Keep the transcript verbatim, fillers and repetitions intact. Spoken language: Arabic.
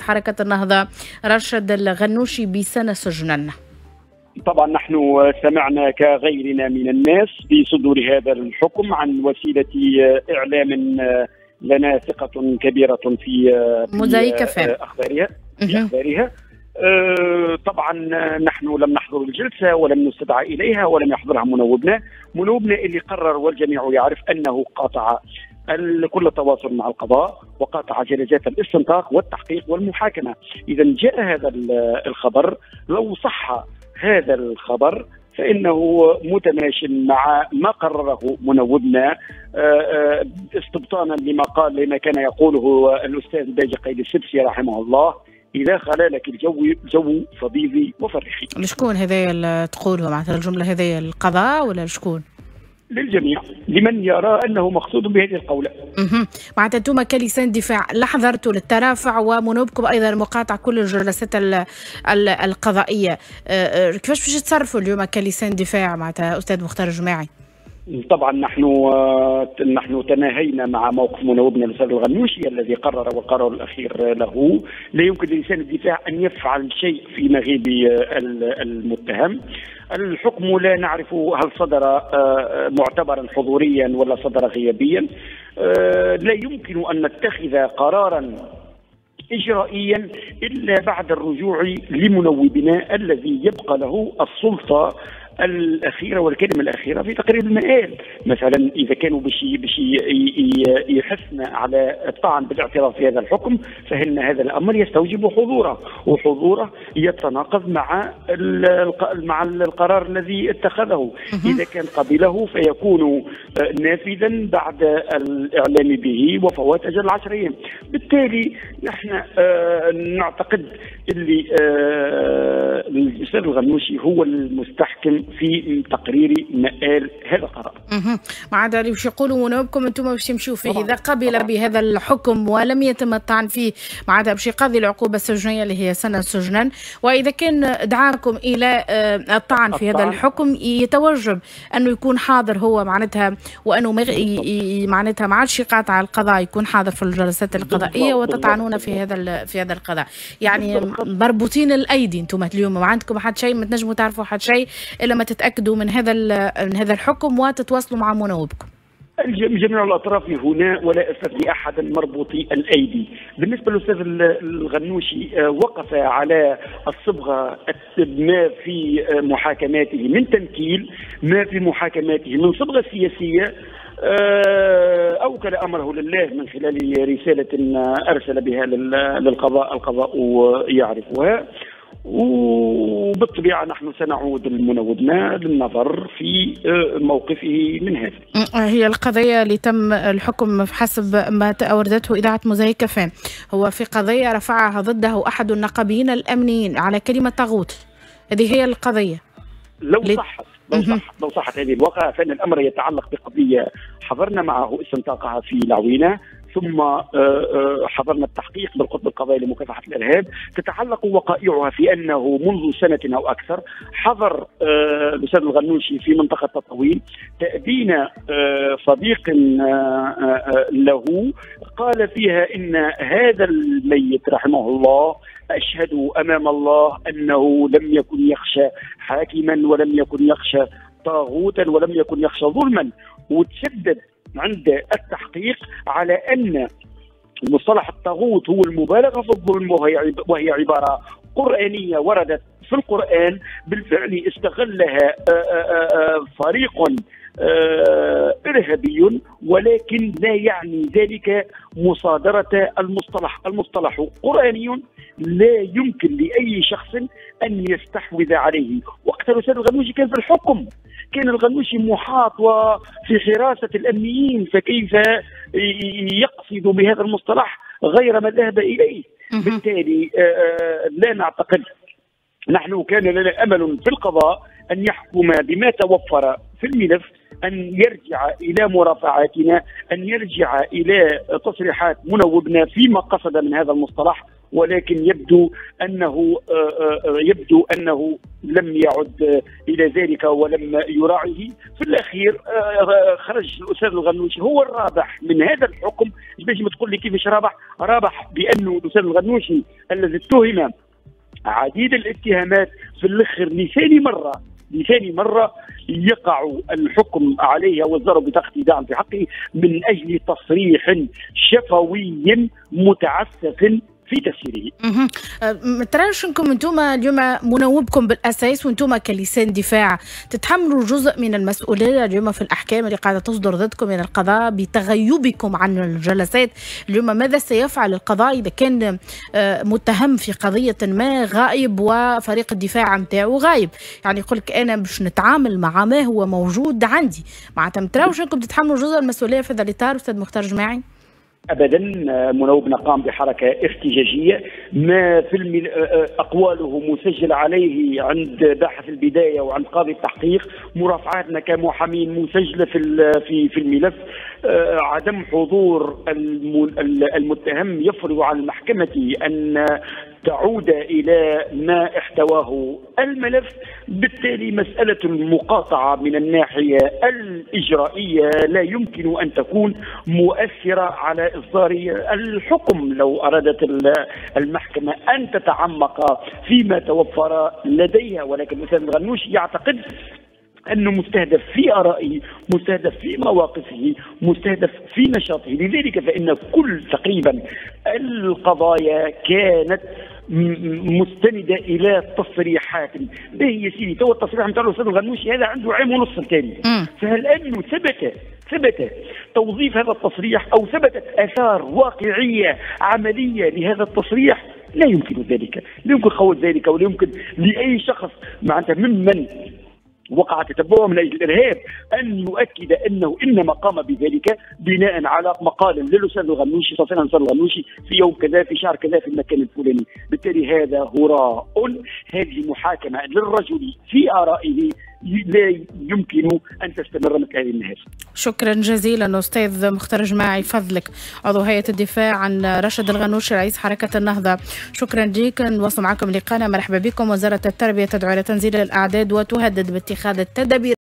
حركة النهضة رشد الغنوشي بسنة سجنا. طبعا نحن سمعنا كغيرنا من الناس بصدور هذا الحكم عن وسيلة إعلام لنا ثقة كبيرة في موزايك فام أخبارها في أخبارها. أه طبعا نحن لم نحضر الجلسة ولم نستدعى إليها ولم يحضرها منوبنا منوبنا اللي قرر والجميع يعرف أنه قاطع كل التواصل مع القضاء وقاطع جلسات الاستنطاق والتحقيق والمحاكمة. إذا جاء هذا الخبر، لو صح هذا الخبر فإنه متماشي مع ما قرره منوبنا استبطانا لما قال لما كان يقوله الأستاذ باجي قيد السبسي رحمه الله: إذا خلا لك الجو جو فضيضي وفرخي. لشكون هذا تقوله معناتها الجملة هذه، القضاء ولا لشكون؟ للجميع، لمن يرى أنه مقصود بهذه القولة. اها معناتها انتم كلسان دفاع لا حضرتوا للترافع ومنوبكم أيضا مقاطع كل الجلسات القضائية، كيفاش باش تصرفوا اليوم كلسان دفاع معناتها أستاذ مختار الجماعي؟ طبعا نحن نحن تناهينا مع موقف منوبنا الاستاذ الغنوشي الذي قرر والقرار الاخير له. لا يمكن للسان الدفاع ان يفعل شيء في مغيب المتهم. الحكم لا نعرف هل صدر معتبرا حضوريا ولا صدر غيابيا. لا يمكن ان نتخذ قرارا إجرائيا إلا بعد الرجوع لمنوبنا الذي يبقى له السلطة الأخيرة والكلمة الأخيرة في تقرير المآل. مثلا إذا كانوا بشي بشي يحثن على الطعن بالاعتراف في هذا الحكم فإن هذا الأمر يستوجب حضوره، وحضوره يتناقض مع مع القرار الذي اتخذه. إذا كان قبله فيكون نافذا بعد الإعلام به وفوات أجل العشر أيام. بالتالي نحن نعتقد اللي الأستاذ الغنوشي هو المستحكم في تقرير مآل هذا القرار. اها ما عاد باش يقولوا منوبكم انتم باش تمشوا فيه. اذا قبل طبعا بهذا الحكم ولم يتم الطعن فيه معناتها باش يقضي العقوبه السجنيه اللي هي سنه سجنا، واذا كان دعاكم الى الطعن في هذا الحكم يتوجب انه يكون حاضر هو معناتها، وانه معناتها ما عادش يقاطع القضاء، يكون حاضر في الجلسات القضائيه وتطعنون في هذا في هذا القضاء. يعني مربوطين الايدي انتم اليوم، ما عندكم حد شيء، ما تنجموا تعرفوا حد شيء الا ما تتاكدوا من هذا من هذا الحكم وتتواصلوا مع منوبكم. جميع الاطراف هنا ولا استثني احد مربوطي الايدي. بالنسبه للاستاذ الغنوشي وقف على الصبغه ما في محاكماته من تنكيل، ما في محاكماته من صبغه سياسيه، أوكل أمره لله من خلال رسالة أرسل بها للقضاء، القضاء يعرفها. وبالطبيعة نحن سنعود لمنوبنا للنظر في موقفه من هذا. هي القضية اللي تم الحكم حسب ما أوردته إذاعة موزايك فام، هو في قضية رفعها ضده أحد النقابيين الأمنيين على كلمة طاغوت. هذه هي القضية. لو صحت لو صحت لو صحت هذه الواقعة فإن الأمر يتعلق بقضية حضرنا معه استنطاقها في العوينة، ثم حضرنا التحقيق بالقطب القضائي لمكافحة الإرهاب. تتعلق وقائعها في أنه منذ سنة أو أكثر حضر الأستاذ الغنوشي في منطقة تطويل تأبين صديق له قال فيها إن هذا الميت رحمه الله أشهد أمام الله أنه لم يكن يخشى حاكما ولم يكن يخشى طاغوتا ولم يكن يخشى ظلما. وتشدد عند التحقيق على أن مصطلح الطاغوت هو المبالغة في الظلم، وهي عبارة قرآنية وردت في القرآن بالفعل استغلها فريق إرهابي، ولكن لا يعني ذلك مصادرة المصطلح. المصطلح قرآني لا يمكن لأي شخص أن يستحوذ عليه. وقت الأستاذ الغنوشي كان في الحكم، كان الغنوشي محاط وفي حراسة الأمنيين، فكيف يقصد بهذا المصطلح غير ما ذهب إليه؟ بالتالي لا نعتقد، نحن كان لنا أمل في القضاء أن يحكم بما توفر في الملف، أن يرجع إلى مرافعاتنا، أن يرجع إلى تصريحات منوبنا فيما قصد من هذا المصطلح، ولكن يبدو أنه يبدو أنه لم يعد إلى ذلك ولم يراعيه. في الأخير خرج الأستاذ الغنوشي هو الرابح من هذا الحكم. باش ما تقول لي كيفاش رابح؟ رابح بأنه الأستاذ الغنوشي الذي اتهم عديد الاتهامات في الاخر لثاني مره لثاني مره يقع الحكم عليه وزاره بطاقه ايداع في حقه من اجل تصريح شفوي متعسف في تفسيره. اها تراش انكم انتم اليوم منوبكم بالاساس وانتم كلسان دفاع تتحملوا جزء من المسؤوليه اليوم في الاحكام اللي قاعده تصدر ضدكم من القضاء بتغيبكم عن الجلسات اليوم. ماذا سيفعل القضاء اذا كان متهم في قضيه ما غائب وفريق الدفاع نتاعو غايب؟ يعني يقول لك انا باش نتعامل مع ما هو موجود عندي. معناتها ما تراوش انكم تتحملوا جزء المسؤوليه في هذا الاطار استاذ مختار جماعي؟ ابدا. منوبنا قام بحركه احتجاجيه، ما في المل... اقواله مسجل عليه عند باحث البدايه وعند قاضي التحقيق، مرافعاتنا كمحامين مسجله في في في الملف. عدم حضور المتهم يفرض على المحكمه ان تعود الى ما احتواه الملف. بالتالي مساله المقاطعه من الناحيه الاجرائيه لا يمكن ان تكون مؤثره على اصدار الحكم. لو ارادت المحكمه ان تتعمق فيما توفر لديها، ولكن الاستاذ الغنوشي يعتقد أنه مستهدف في آرائه، مستهدف في مواقفه، مستهدف في نشاطه. لذلك فإن كل تقريبا القضايا كانت مستندة إلى تصريحات. به يا سيدي تو التصريح نتاع الأستاذ الغنوشي هذا عنده عام ونصف التالي، فهل أنه ثبت ثبت توظيف هذا التصريح أو ثبتت آثار واقعية عملية لهذا التصريح؟ لا يمكن ذلك، لا يمكن قول ذلك، ولا يمكن لأي شخص معناتها ممن وقع تتبعه من اجل الارهاب ان يؤكد انه انما قام بذلك بناء على مقال للاستاذ الغنوشي صفينا الاستاذ الغنوشي في يوم كذا في شهر كذا في المكان الفلاني. بالتالي هذا هراء، هذه محاكمه للرجل في ارائه لا يمكن ان تستمر مثل هذه النهايه. شكرا جزيلا استاذ مختار جماعي فضلك عضو هيئه الدفاع عن رشد الغنوشي رئيس حركه النهضه. شكرا لك. نواصل معكم لقاءنا. مرحبا بكم. وزاره التربيه تدعو الى تنزيل الاعداد وتهدد باتخاذ التدابير